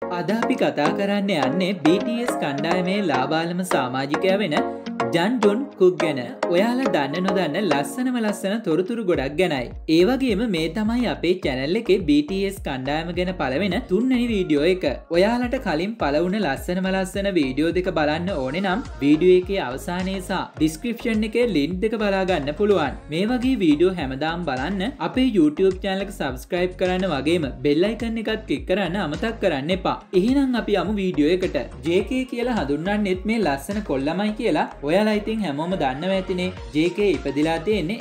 අද අපි කතා කරන්න යන්නේ BTS කණ්ඩායමේ ලාබාලම සමාජිකයා වෙන ජන්ජොන් කුක් ගැන. ඔයාලා දන්න නොදන්න ලස්සන තොරතුරු ගොඩක් ගැනයි. ඒ වගේම මේ තමයි අපේ channel එකේ BTS කණ්ඩායම ගැන පළවෙන තුන්වෙනි වීඩියෝ එක. ඔයාලට කලින් පළවුණ ලස්සන වීඩියෝ දෙක බලන්න ඕනේ නම් වීඩියෝ එකේ අවසානයේ සහ description එකේ link දෙක බලා ගන්න පුළුවන්. මේ වගේ වීඩියෝ හැමදාම බලන්න අපේ YouTube channel එක subscribe කරන්න වගේම bell icon එකත් click කරන්න අමතක කරන්න එපා. එහෙනම් අපි යමු වීඩියෝ එකට. JK කියලා හඳුන්වන්නෙත් මේ ලස්සන කොල්ලමයි කියලා. ඔයාලා ඉතින් හැමෝම දන්නවා ඇතිනේ. JK ඉපදිලා තියෙන්නේ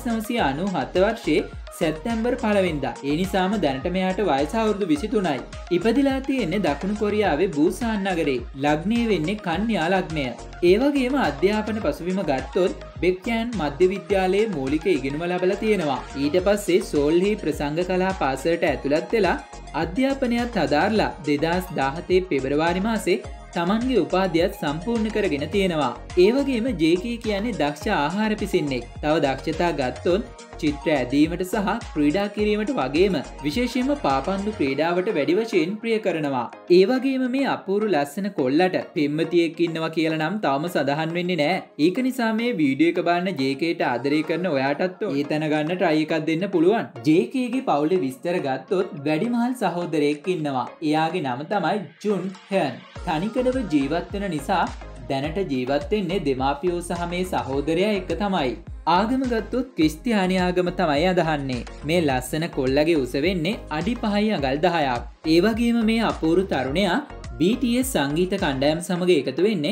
1997 වර්ෂයේ සැප්තැම්බර් 1 වෙනිදා. ඒ නිසාම දැනට මෙයාට වයස අවුරුදු 23යි. ඉපදිලා තියෙන්නේ දකුණු කොරියාවේ බුසාන් නගරේ. ලග්නය වෙන්නේ කන්‍යා ලග්නය. ඒ වගේම අධ්‍යාපන පසුබිම ගත්තොත් බෙක්කෑන් මධ්‍ය විද්‍යාලයේ මූලික ඉගෙනුම ලැබලා තියෙනවා. ඊට පස්සේ සෝල්හි ප්‍රසංග කලා පාසලට ඇතුළත් වෙලා අධ්‍යාපනයත් හදාarලා 2017 පෙබරවාරි මාසේ තමන්ගේ උපාධියත් සම්පූර්ණ කරගෙන තියෙනවා. ඒ වගේම JK කියන්නේ දක්ෂ ආහාර පිසින්නෙක්. තව දක්ෂතා ගත්තොත් චිත්‍ර ඇදීමට සහ ක්‍රීඩා කිරීමට වගේම විශේෂයෙන්ම පාපන්දු ක්‍රීඩාවට වැඩි වශයෙන් ප්‍රිය කරනවා. ඒ වගේම මේ අපූරු ලස්සන කොල්ලට පෙම්වතියෙක් ඉන්නවා කියලා නම් තවම සඳහන් වෙන්නේ නැහැ. ඒක නිසා මේ වීඩියෝ එක බලන JKට ආදරය කරන ඔයාටත් ඒ තැන ගන්න try එකක් දෙන්න පුළුවන්. JK ගේ පවුලේ විස්තර ගත්තොත් වැඩිමහල් සහෝදරයෙක් ඉන්නවා. එයාගේ නම තමයි ජුන් හෙන්. තනිකඩව ජීවත් වෙන නිසා දැනට ජීවත් වෙන්නේ දෙමාපියෝ සහ මේ සහෝදරයා එක්ක තමයි. ආගම ගත්තොත් ක්‍රිස්තියානි ආගම තමයි අදහන්නේ. මේ ලස්සන කොල්ලගේ උස වෙන්නේ අඩි 5 අඟල් 10ක්. ඒ වගේම මේ අපූරු තරුණයා BTS සංගීත කණ්ඩායම සමග එකතු වෙන්නේ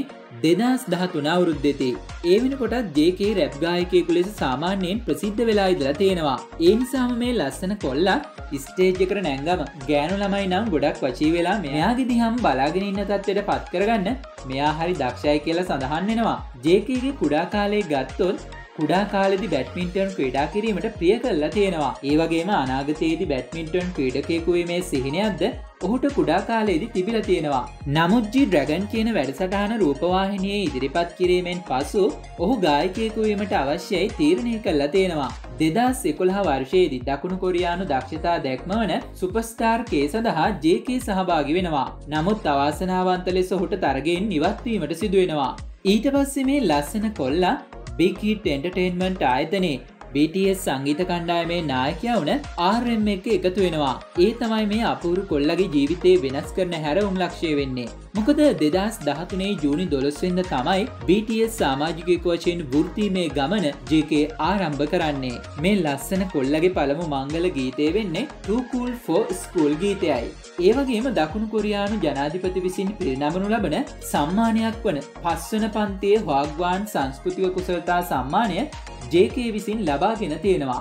2013 අවුරුද්දේදී. ඒ වෙනකොටත් JK රැප් ගායකයෙකු ලෙස සාමාන්‍යයෙන් ප්‍රසිද්ධ වෙලා ඉඳලා තියෙනවා. ඒ නිසාම මේ ලස්සන කොල්ලා ස්ටේජ් එකට නැංගම ගෑනු ළමයි නම් ගොඩක් වචී වෙලා මෙයාගේ දිහාම බලාගෙන ඉන්න තත්ත්වයට පත් කරගන්න මෙයා හරි දක්ෂයි කියලා සඳහන් වෙනවා. JK ගේ කුඩා කාලේ ගත්තොත් කුඩා කාලෙදි බැඩ්මින්ටන් ක්‍රීඩා කිරීමට ප්‍රිය කරලා තියෙනවා. ඒ වගේම අනාගතයේදී බැඩ්මින්ටන් ක්‍රීඩකයෙකු වීමේ සිහිනයක්ද ඔහුට කුඩා කාලයේදී තිබිලා තියෙනවා. නමුත් G-Dragon කියන වැඩසටහන රූපවාහිනියේ ඉදිරිපත් කිරීමෙන් පසු ඔහු ගායකයෙකු වීමට අවශ්‍යයි තීරණය කළා තියෙනවා. 2011 වර්ෂයේදී දකුණු කොරියානු දක්ෂතා දැක්මවන සුපර්ස්ටාර් K සඳහා JK සහභාගී වෙනවා. නමුත් අවාසනාවන්ත ලෙස ඔහුට තරගයෙන් ඉවත් වීමට සිදු වෙනවා. ඊට පස්සේ මේ ලස්සන කොල්ලා Big Hit Entertainment ආයතනයේ BTS සංගීත කණ්ඩායමේ 나යකයා වුණ RM එක්ක එකතු වෙනවා. ඒ තමයි මේ අපූරු කොල්ලගේ ජීවිතේ වෙනස් කරන හැරවුම් ලක්ෂ්‍ය වෙන්නේ. මොකද 2013 ජූනි 12 වෙනිදා තමයි BTS සමාජිකයෙකු වශයෙන් වෘත්තීමය ගමන JK ආරම්භ කරන්නේ. මේ ලස්සන කොල්ලගේ පළමු මංගල ගීතය වෙන්නේ Too Cool for School ගීතයයි. ඒ වගේම දකුණු කොරියානු ජනාධිපති විසින් පිරිනමනු ලබන සම්මානයක් වන 5 වන පන්තියේ හොග්වාන් සංස්කෘතික කුසලතා සම්මානය JK විසින් ලබාගෙන තියෙනවා.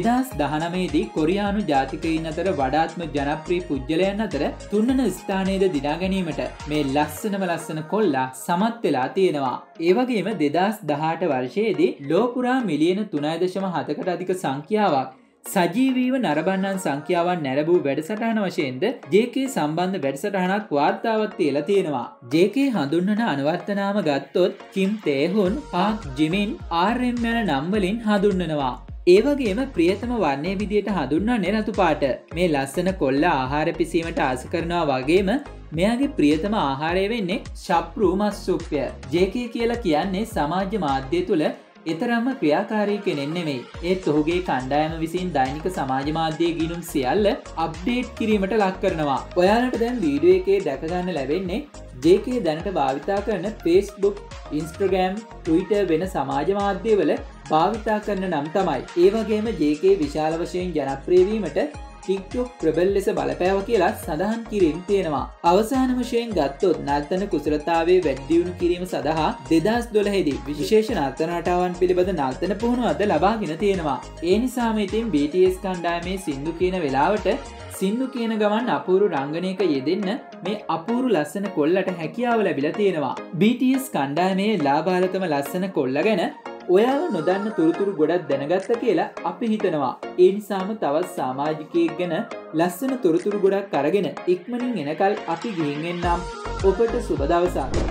2019 දී කොරියානු ජාතිකයින් අතර වඩාත්ම ජනප්‍රිය පුද්ගලයන් අතර 3 වන ස්ථානයේද දිනා ගැනීමට මේ ලස්සන කොල්ලා සමත් වෙලා තියෙනවා. ඒ වගේම 2018 වර්ෂයේදී ලෝපුරා මිලියන 3.7කට අධික සංඛ්‍යාවක් සජීවීව නරඹන්නන් සංඛ්‍යාවන් නැරඹූ වැඩසටහන වශයෙන්ද JK සම්බන්ධ වැඩසටහනක් වාර්තාවත් තියලා තියෙනවා. JK හඳුන්වන අනුවර්ත නාම ගත්තොත් කිම් තේහුන්, පාක් ජිමින්, RM යන නම් වලින් හඳුන්වනවා. ඒ වගේම ප්‍රියතම වර්ණයේ විදියට හඳුන්වන්නේ රතු පාට. මේ ලස්සන කොල්ල ආහාර පිසීමට ආස කරනවා වගේම මෙයාගේ ප්‍රියතම ආහාරය වෙන්නේ ශප්රු මස් සුප්ය. JK කියලා කියන්නේ සමාජ මාධ්‍ය තුල එතරම්ම ක්‍රියාකාරී කෙනෙක් නෙමෙයි. ඒත් ඔහුගේ කණ්ඩායම විසින් දෛනික සමාජ මාධ්‍ය ගිණුම් සියල්ල අප්ඩේට් කිරීමට ලක් කරනවා. ඔයාලට දැන් වීඩියෝ එකේ දැක ගන්න ලැබෙන්නේ JK දැනට භාවිතා කරන Facebook, Instagram, Twitter වෙන සමාජ මාධ්‍යවල භාවිතා කරන නම් තමයි. ඒ වගේම JK විශාල වශයෙන් ජනප්‍රිය වීමට TikTok ප්‍රබල ලෙස බලපෑව කියලා සඳහන් කිරීම තියෙනවා. අවසාන වශයෙන් ගත්තොත් නර්තන කුසලතාවයේ වැඩි දියුණු කිරීම සඳහා 2012 දී විශේෂ නර්තන රටාවන් පිළිබඳ නර්තන පුහුණුවක්ද ලබාගෙන තියෙනවා. ඒ නිසාම ඉතින් BTS කණ්ඩායමේ සින්දු කියන වෙලාවට සින්දු කියන ගමන් අපූරු රංගනයක යෙදෙන්න මේ අපූරු ලස්සන කොල්ලට හැකියාව ලැබිලා තියෙනවා. BTS කණ්ඩායමේ ලාබාලතම ලස්සන කොල්ල ගැන ඔයාලා නොදන්න තොරතුරු ගොඩක් දැනගත්ත කියලා අපි හිතනවා. ඒ නිසාම තවත් සමාජිකයෙක් ගැන ලස්සන තොරතුරු ගොඩක් අරගෙන ඉක්මනින් එනකල් අපි ගිහින් එන්නම්. ඔබට සුබ දවසක්.